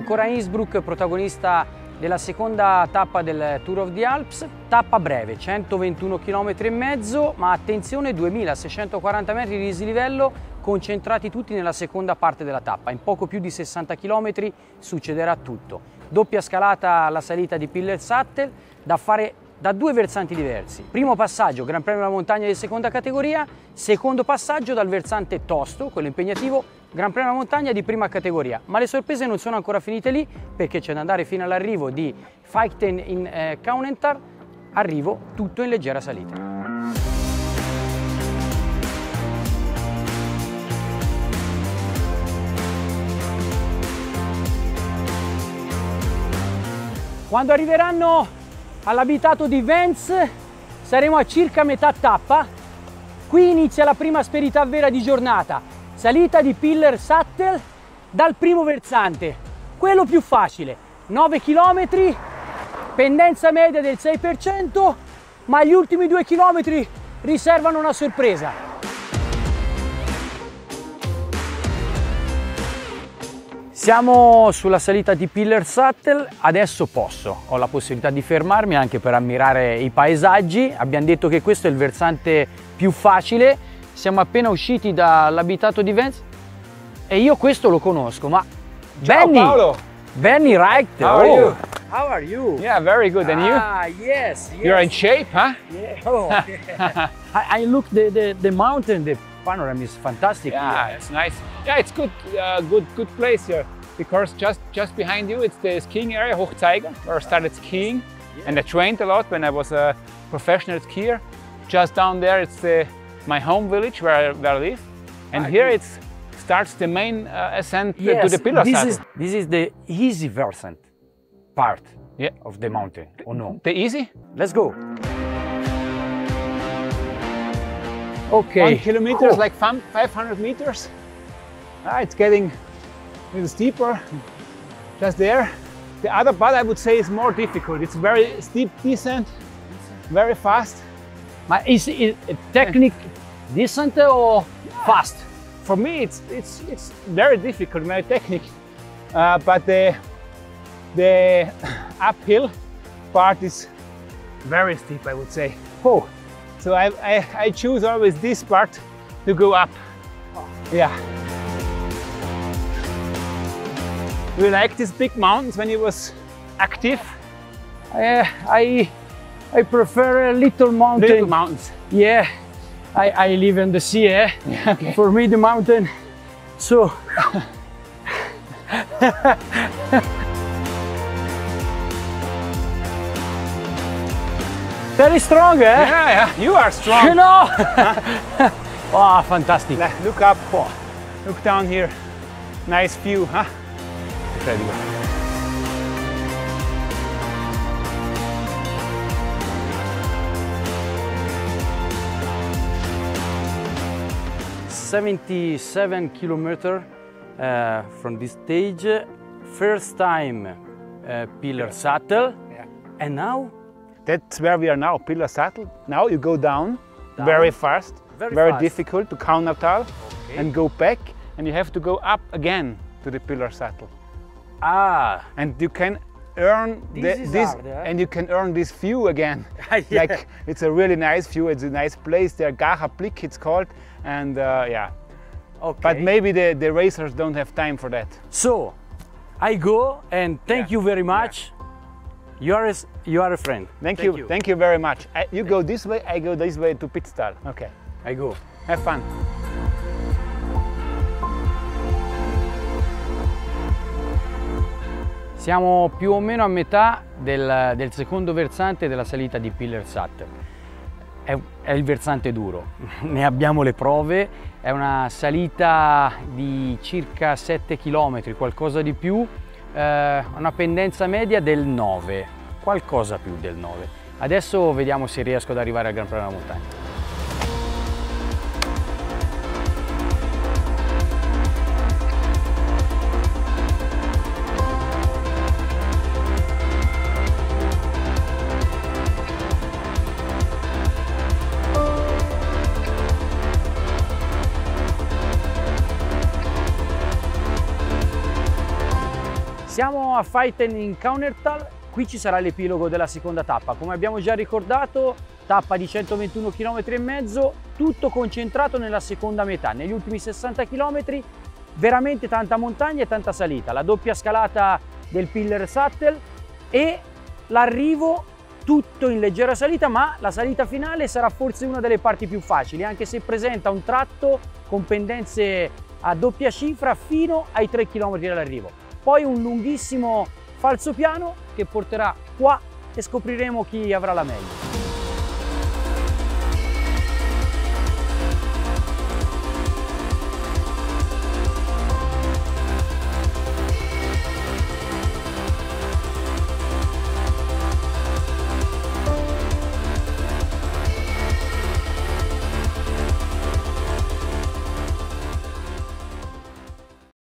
ancora a Innsbruck, protagonista della seconda tappa del Tour of the Alps, tappa breve, 121 km e mezzo, ma attenzione, 2640 metri di dislivello concentrati tutti nella seconda parte della tappa. In poco più di 60 km succederà tutto. Doppia scalata alla salita di Pillersattel da fare da due versanti diversi. Primo passaggio, Gran Premio della Montagna di seconda categoria, secondo passaggio dal versante tosto, quello impegnativo, Gran Premio della Montagna di prima categoria. Ma le sorprese non sono ancora finite lì, perché c'è da andare fino all'arrivo di Feigten in Kauental, arrivo tutto in leggera salita. Quando arriveranno all'abitato di Vence saremo a circa metà tappa. Qui inizia la prima asperità vera di giornata, salita di Pillersattel dal primo versante, quello più facile, 9 km, pendenza media del 6%, ma gli ultimi 2 km riservano una sorpresa. Siamo sulla salita di Pillersattel, adesso ho la possibilità di fermarmi anche per ammirare i paesaggi. Abbiamo detto che questo è il versante più facile, siamo appena usciti dall'abitato di Vence e io questo lo conosco, ma Ciao Benny! Paolo! Benny Wright! How are you? How are you? Yeah, very good. And you? Ah, yes, yes. You're in shape, huh? Yeah. Oh, yeah. I look the mountain, the panorama is fantastic. Yeah, it's nice. Yeah, it's good, good place here because just behind you it's the skiing area Hochzeiger, where I started skiing, and I trained a lot when I was a professional skier. Just down there it's my home village where I live, and here it starts the main ascent to the Pillersattel. This is the easy versant part of the mountain, or no? The easy? Let's go. Okay. 1 kilometer, like 500 meters. It's getting a little steeper, just there. The other part I would say is more difficult. It's very steep descent, very fast. But is it a technique decent or fast? For me, it's very difficult, my technique. But the uphill part is very steep, I would say. Oh. So I choose always this part to go up. Yeah. Do you like these big mountains when you was active? I prefer a little mountain. Little mountains. Yeah. I live in the sea, eh? Yeah, okay. For me, the mountain. So. Very strong, eh? Yeah, you are strong. You know? Oh, fantastic. Look up, look down here. Nice view, huh? Incredible. "77 kilometers from this stage. First time Pillersattel, and now that's where we are now, Pillersattel. Now you go down. Very fast, very fast. difficult to Kauental, and go back, and you have to go up again to the Pillersattel. Ah, and you can earn this hard, yeah? and you can earn this view again. Yeah. Like it's a really nice view. It's a nice place there. Gacha Blick it's called, and yeah. okay. But maybe the racers don't have time for that. So, I go and thank you very much. You are a friend. Thank you very much. You go this way, I go this way to Pitztal. Okay. I go. Have fun. Siamo più o meno a metà del secondo versante della salita di Pillersattel. È il versante duro, ne abbiamo le prove, è una salita di circa 7 km, qualcosa di più, una pendenza media del 9, qualcosa più del 9. Adesso vediamo se riesco ad arrivare al Gran Premio della Montagna. Siamo a Feiten in Kaunertal. Qui ci sarà l'epilogo della seconda tappa. Come abbiamo già ricordato, tappa di 121 km e mezzo, tutto concentrato nella seconda metà. Negli ultimi 60 km veramente tanta montagna e tanta salita. La doppia scalata del Pillar Sattel e l'arrivo tutto in leggera salita, ma la salita finale sarà forse una delle parti più facili, anche se presenta un tratto con pendenze a doppia cifra fino ai 3 km dall'arrivo. Poi un lunghissimo falsopiano che porterà qua e scopriremo chi avrà la meglio.